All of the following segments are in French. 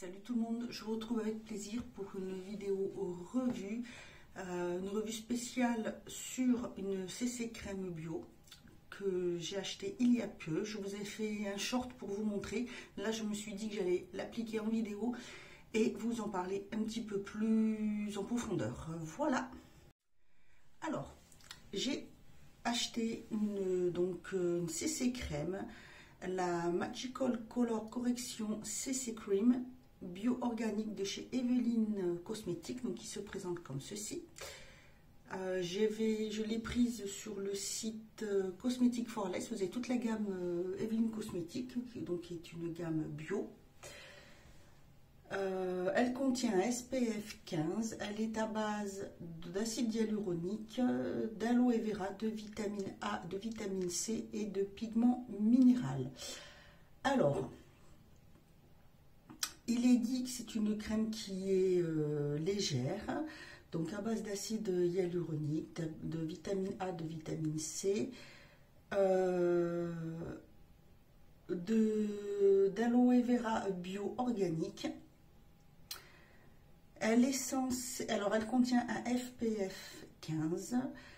Salut tout le monde, je vous retrouve avec plaisir pour une vidéo revue, une revue spéciale sur une CC crème bio que j'ai acheté il y a peu. Je vous ai fait un short pour vous montrer. Là, je me suis dit que j'allais l'appliquer en vidéo et vous en parler un petit peu plus en profondeur. Voilà. Alors, j'ai acheté une CC crème, la Magical Color Correction CC Cream bio organique de chez Evelyne Cosmétiques, donc qui se présente comme ceci. Je l'ai prise sur le site Cosmétique for Less. Vous avez toute la gamme Evelyne Cosmétiques, qui est une gamme bio. Elle contient un SPF 15, elle est à base d'acide hyaluronique, d'aloe vera, de vitamine A, de vitamine C et de pigments minéral. Alors, il est dit que c'est une crème qui est légère, donc à base d'acide hyaluronique, de vitamine A, de vitamine C, d'aloe vera bio organique. Elle est censée, alors elle contient un SPF 15.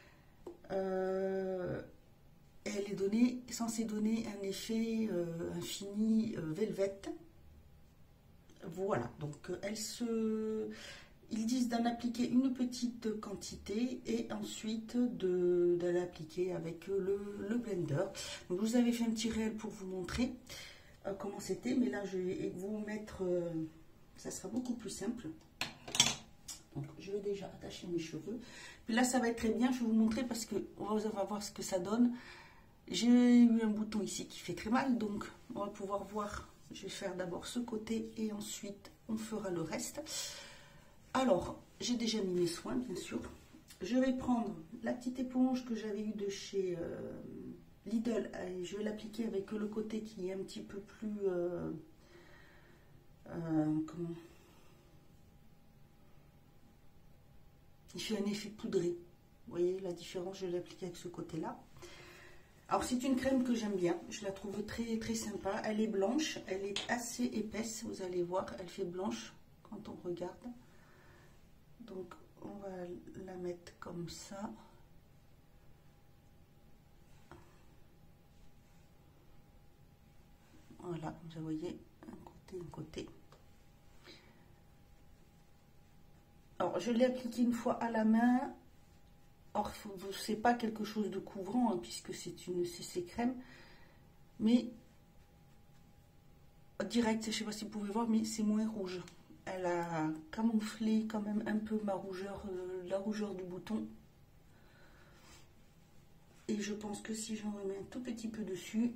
Elle est censée donner un effet infini velvet. Voilà, donc ils disent d'en appliquer une petite quantité et ensuite de l'appliquer avec le blender. Donc je vous avais fait un petit réel pour vous montrer comment c'était, mais là je vais vous mettre, ça sera beaucoup plus simple. Donc je vais déjà attacher mes cheveux. Puis là ça va être très bien, je vais vous montrer parce que on va voir ce que ça donne. J'ai eu un bouton ici qui fait très mal, donc on va pouvoir voir. Je vais faire d'abord ce côté et ensuite on fera le reste. Alors, j'ai déjà mis mes soins, bien sûr. Je vais prendre la petite éponge que j'avais eue de chez Lidl. Et je vais l'appliquer avec le côté qui est un petit peu plus... comment ? Il fait un effet poudré. Vous voyez la différence, je vais l'appliquer avec ce côté-là. Alors c'est une crème que j'aime bien, je la trouve très très sympa. Elle est blanche, elle est assez épaisse, vous allez voir, elle fait blanche quand on regarde. Donc on va la mettre comme ça. Voilà, vous voyez, un côté. Alors je l'ai appliquée une fois à la main. Or, ce n'est pas quelque chose de couvrant, hein, puisque c'est une CC crème, mais direct, je ne sais pas si vous pouvez voir, mais c'est moins rouge. Elle a camouflé quand même un peu ma rougeur, la rougeur du bouton. Et je pense que si j'en remets un tout petit peu dessus,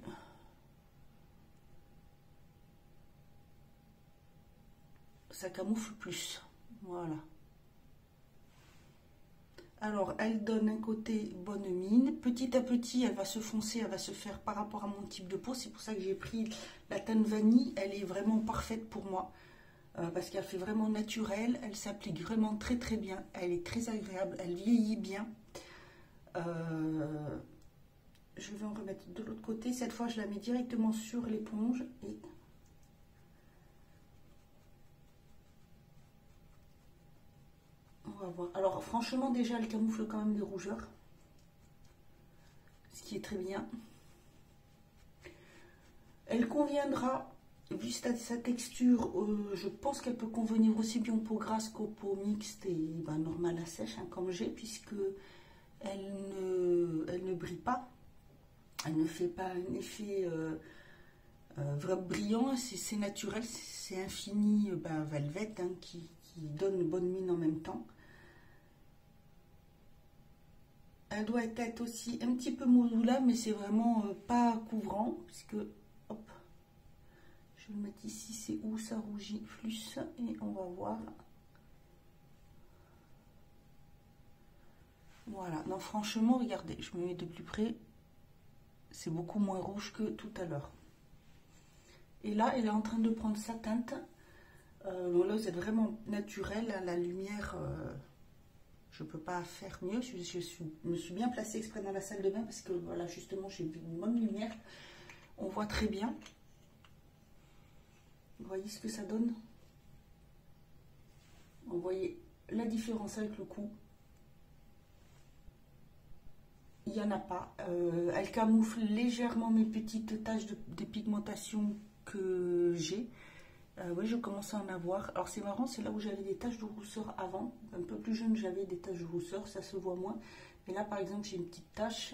ça camoufle plus. Voilà. Alors, elle donne un côté bonne mine. Petit à petit, elle va se foncer, elle va se faire par rapport à mon type de peau. C'est pour ça que j'ai pris la teinte vanille. Elle est vraiment parfaite pour moi. Parce qu'elle fait vraiment naturelle. Elle s'applique vraiment très très bien. Elle est très agréable. Elle vieillit bien. Je vais en remettre de l'autre côté. Cette fois, je la mets directement sur l'éponge. Et on va voir. Alors franchement déjà elle camoufle quand même des rougeurs, ce qui est très bien. Elle conviendra, vu sa texture, je pense qu'elle peut convenir aussi bien aux peaux grasses qu'aux peaux mixtes et normales à sèche, hein, comme j'ai, puisque elle ne brille pas, elle ne fait pas un effet vraiment brillant, c'est naturel, c'est infini velvet, hein, qui donne une bonne mine en même temps. Elle doit être aussi un petit peu modulable, mais c'est vraiment pas couvrant, puisque, hop, je vais le mettre ici, c'est où ça rougit plus, et on va voir. Voilà, non franchement, regardez, je me mets de plus près, c'est beaucoup moins rouge que tout à l'heure. Et là, elle est en train de prendre sa teinte. Là, vous êtes vraiment naturel, hein, la lumière... je ne peux pas faire mieux, je me suis bien placée exprès dans la salle de bain parce que voilà, justement, j'ai vu une bonne lumière. On voit très bien. Vous voyez ce que ça donne? Vous voyez la différence avec le cou. Il n'y en a pas. Elle camoufle légèrement mes petites taches de pigmentation que j'ai. Oui, je commence à en avoir. Alors c'est marrant, c'est là où j'avais des taches de rousseur avant. Un peu plus jeune, j'avais des taches de rousseur, ça se voit moins. Mais là, par exemple, j'ai une petite tache.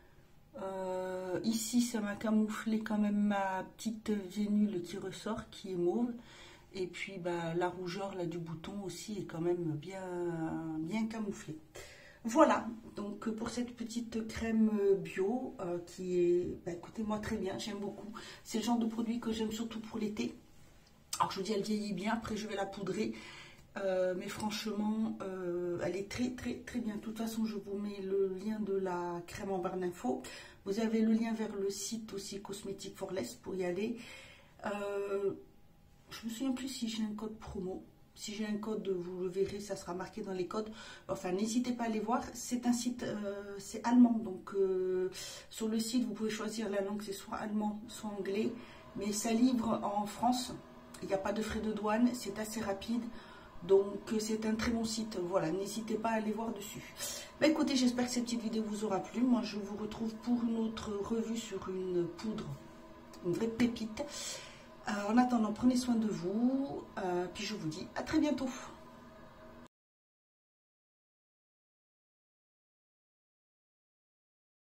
Ici, ça m'a camouflé quand même ma petite vénule qui ressort, qui est mauve. Et puis, bah, la rougeur là, du bouton aussi est quand même bien camouflée. Voilà, donc pour cette petite crème bio qui est, bah, écoutez, moi très bien, j'aime beaucoup. C'est le genre de produit que j'aime surtout pour l'été. Alors je vous dis, elle vieillit bien, après je vais la poudrer. Mais franchement, elle est très bien. De toute façon, je vous mets le lien de la crème en barre d'infos. Vous avez le lien vers le site aussi Cosmétique for Less pour y aller. Je me souviens plus si j'ai un code promo. Si j'ai un code, vous le verrez, ça sera marqué dans les codes. Enfin, n'hésitez pas à aller voir. C'est un site, c'est allemand. Donc, sur le site, vous pouvez choisir la langue, c'est soit allemand, soit anglais. Mais ça livre en France. Il n'y a pas de frais de douane. C'est assez rapide. Donc, c'est un très bon site. Voilà, n'hésitez pas à aller voir dessus. Bah, écoutez, j'espère que cette petite vidéo vous aura plu. Moi, je vous retrouve pour une autre revue sur une poudre. Une vraie pépite. En attendant, prenez soin de vous, puis je vous dis à très bientôt.